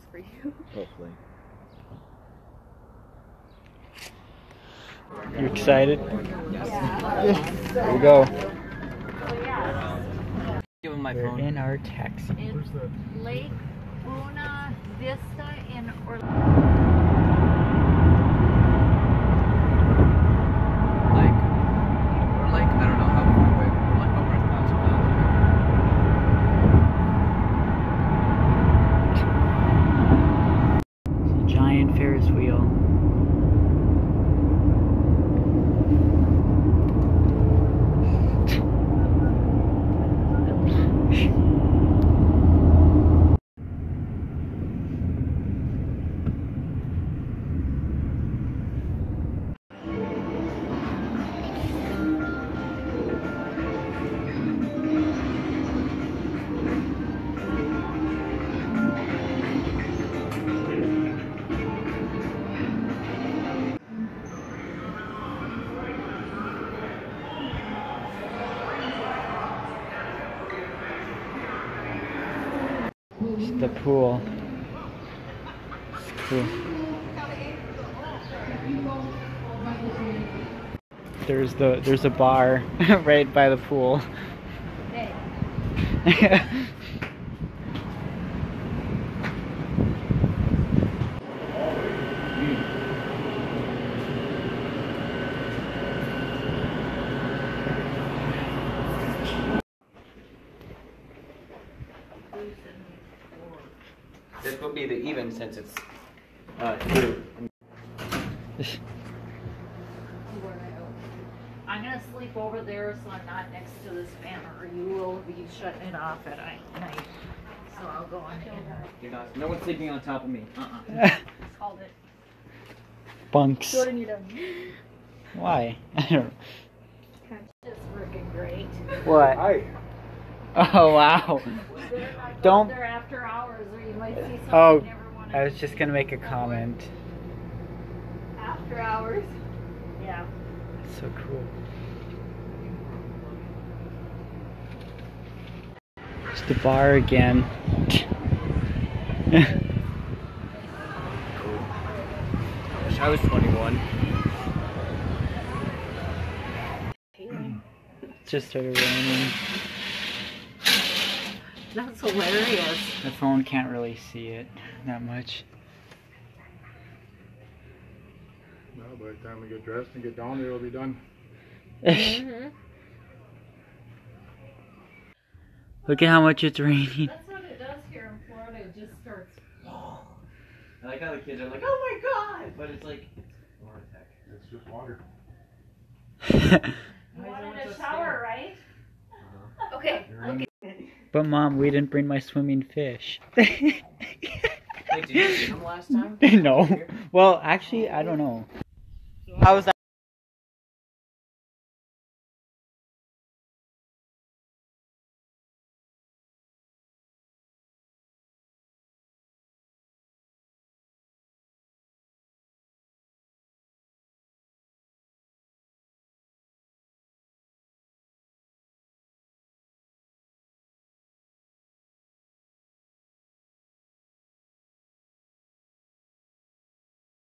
for you. Hopefully. You excited? Yes. Here we go. Give him my We're phone. in our taxi. It's Lake Buena Vista in Orlando. I don't know how far away. We're like over 1,000 miles away. Giant Ferris wheel. It's the pool. It's cool. There's a bar right by the pool. This will be the even since it's 2. I'm gonna sleep over there so I'm not next to this fan, or you will be shutting it off at night. So I'll go on in. You're not. No one's sleeping on top of me. Called it. Bunks. Jordan, you done. Why? I don't. It's freaking great. What? Hi. Oh wow. Don't. There after hours, or you might see something Oh, you never want to. I was just gonna make a comment. After hours. Yeah. So cool. It's the bar again. Wish I was 21. Just started raining. That's hilarious. The phone can't really see it that much. Well, by the time we get dressed and get down there, it'll be done. Look at how much it's raining. That's what it does here in Florida. It just starts. I like how the kids are like, oh my god! But it's like, more tech. It's just water. You wanted a shower, right? Okay. But Mom, we didn't bring my swimming fish. Wait, did you see them last time? No. Well, actually, I don't know. How was that?